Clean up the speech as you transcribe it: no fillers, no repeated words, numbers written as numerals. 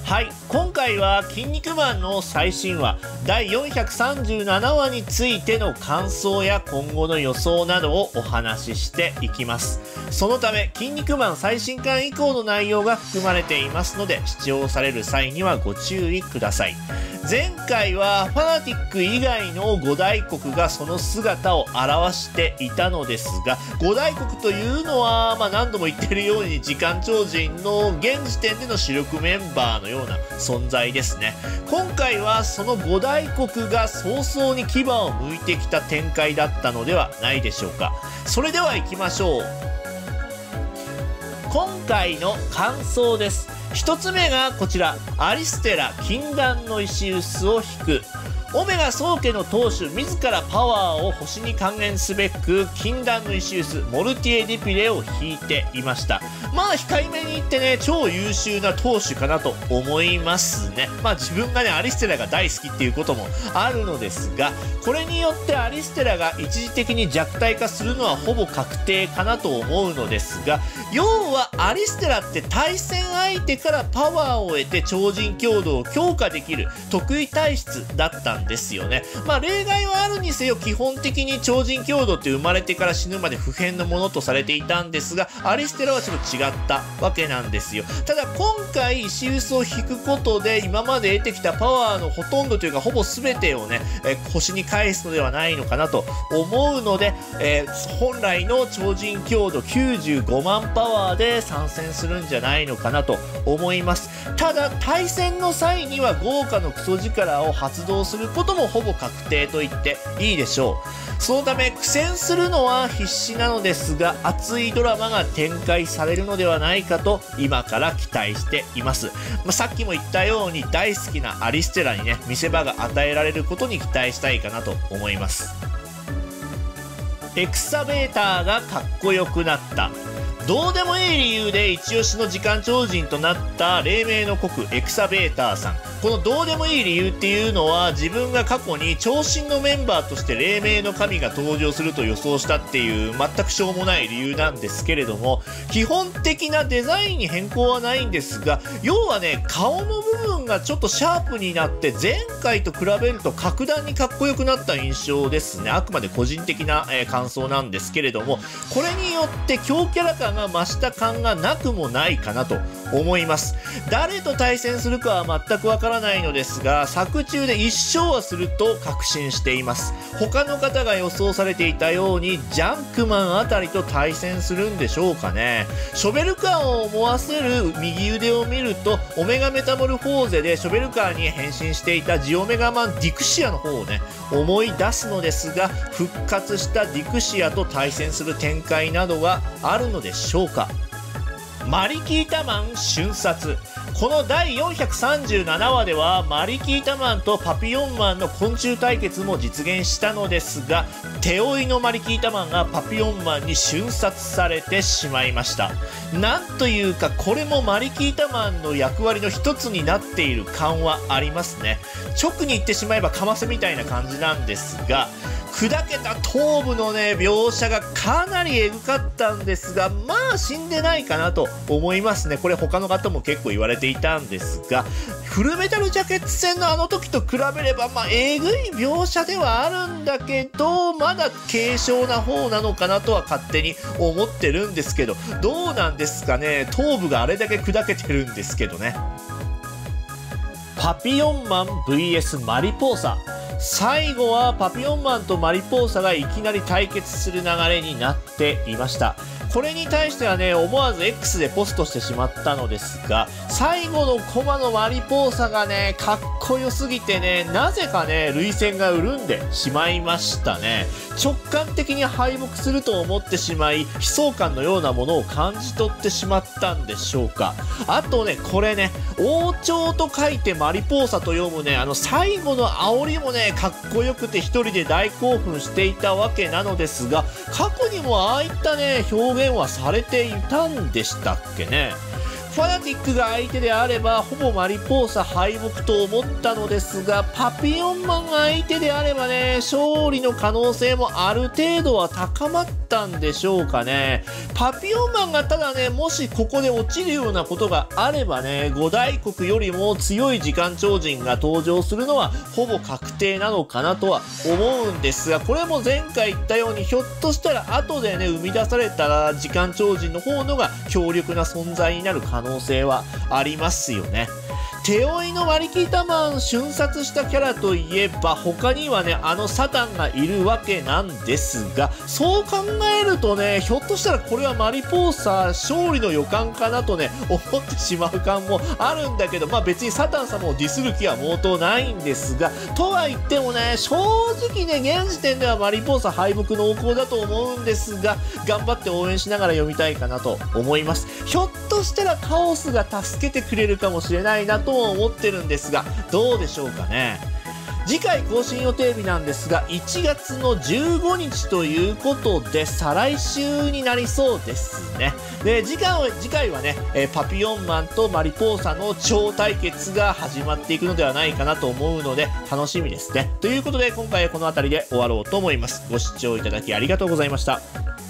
はい、今回は「筋肉マン」の最新話第437話についての感想や今後の予想などをお話ししていきます。そのため「筋肉マン」最新刊以降の内容が含まれていますので、視聴される際にはご注意ください。前回はファナティック以外の五大国がその姿を表していたのですが、五大国というのは、何度も言っているように時間超人の現時点での主力メンバーのような存在ですね。今回はその五大国が早々に牙を向いてきた展開だったのではないでしょうか。それでは行きましょう。今回の感想です。一つ目がこちら、アリステラ禁断の石臼を引く。オメガ宗家の当主自らパワーを星に還元すべく禁断の石臼モルティエ・ディピレを引いていました。控えめに言ってね、超優秀な当主かなと思いますね。自分がね、アリステラが大好きっていうこともあるのですが、これによってアリステラが一時的に弱体化するのはほぼ確定かなと思うのですが、要はアリステラって対戦相手からパワーを得て超人強度を強化できる得意体質だったんですよね。例外はあるにせよ、基本的に超人強度って生まれてから死ぬまで不変のものとされていたんですが、アリステラはちょっと違ったわけなんですよ。ただ今回石臼を引くことで今まで得てきたパワーのほとんどというかほぼ全てをね、星に返すのではないのかなと思うので、本来の超人強度95万パワーで参戦するんじゃないのかなと思います。ただ対戦の際には豪華のクソ力を発動することもほぼ確定と言っていいでしょう。そのため苦戦するのは必至なのですが、熱いドラマが展開されるのではないかと今から期待しています。さっきも言ったように大好きなアリステラにね、見せ場が与えられることに期待したいかなと思います。エクサベーターがかっこよくなった。どうでもいい理由で一押しの時間超人となった黎明の国エクサベーターさん。このどうでもいい理由っていうのは、自分が過去に長身のメンバーとして黎明の神が登場すると予想したっていう全くしょうもない理由なんですけれども、基本的なデザインに変更はないんですが、要はね、顔の部分がちょっとシャープになって前回と比べると格段にかっこよくなった印象ですね。あくまで個人的な、感想なんですけれども、これによって強キャラ感が増した感がなくもないかなと思います。誰と対戦するかは全くわからないのですが、作中で1勝はすると確信しています。他の方が予想されていたようにジャンクマンあたりと対戦するんでしょうかね。ショベルカーを思わせる右腕を見ると、オメガメタモルフォーゼでショベルカーに変身していたジオメガマンディクシアの方をね、思い出すのですが、復活したディクシアと対戦する展開などがあるのでしょうか。マリキータマン瞬殺。この第437話ではマリキータマンとパピヨンマンの昆虫対決も実現したのですが、手負いのマリキータマンがパピヨンマンに瞬殺されてしまいました。なんというか、これもマリキータマンの役割の一つになっている感はありますね。直に言ってしまえばカマセみたいな感じなんですが、砕けた頭部のね、描写がかなりエグかったんですが、死んでないかなと思いますね。これ他の方も結構言われていたんですが、フルメタルジャケット戦のあの時と比べれば、えぐい描写ではあるんだけど、まだ軽症な方なのかなとは勝手に思ってるんですけど、どうなんですかね。頭部があれだけ砕けてるんですけどね。パピヨンマン vs マリポーサ。最後はパピヨンマンとマリポーサがいきなり対決する流れになっていました。これに対してはね、思わず X でポストしてしまったのですが、最後のコマのマリポーサがね、かっこよすぎてね、なぜかね、涙腺が潤んでしまいましたね。直感的に敗北すると思ってしまい、悲壮感のようなものを感じ取ってしまったんでしょうか。あとね、これね、王朝と書いてマリポーサと読むね、最後の煽りもね、かっこよくて一人で大興奮していたわけなのですが、過去にもああいったね、表現はされていたんでしたっけね。 ファナティックが相手であればほぼマリポーサ敗北と思ったのですが、パピヨンマンが相手であればね、勝利の可能性もある程度は高まったんでしょうかね。パピヨンマンがただね、もしここで落ちるようなことがあればね、五大国よりも強い時間超人が登場するのはほぼ確定なのかなとは思うんですが、これも前回言ったように、ひょっとしたら後でね、生み出された時間超人の方のが強力な存在になる可能性はありますよね。手負いのマリキータマン瞬殺したキャラといえば、他にはね、サタンがいるわけなんですが、そう考えるとね、ひょっとしたらこれはマリポーサ勝利の予感かなとね、思ってしまう感もあるんだけど、別にサタン様をディスる気は毛頭ないんですが、とは言ってもね、正直ね、現時点ではマリポーサ敗北濃厚だと思うんですが、頑張って応援しながら読みたいかなと思います。ひょっとしたらカオスが助けてくれるかもしれないなと思ってるんですが、どうでしょうかね。次回更新予定日なんですが、1月の15日ということで、再来週になりそうですね。で、次回はね、パピヨンマンとマリポーサの超対決が始まっていくのではないかなと思うので、楽しみですね。ということで、今回はこの辺りで終わろうと思います。ご視聴いただきありがとうございました。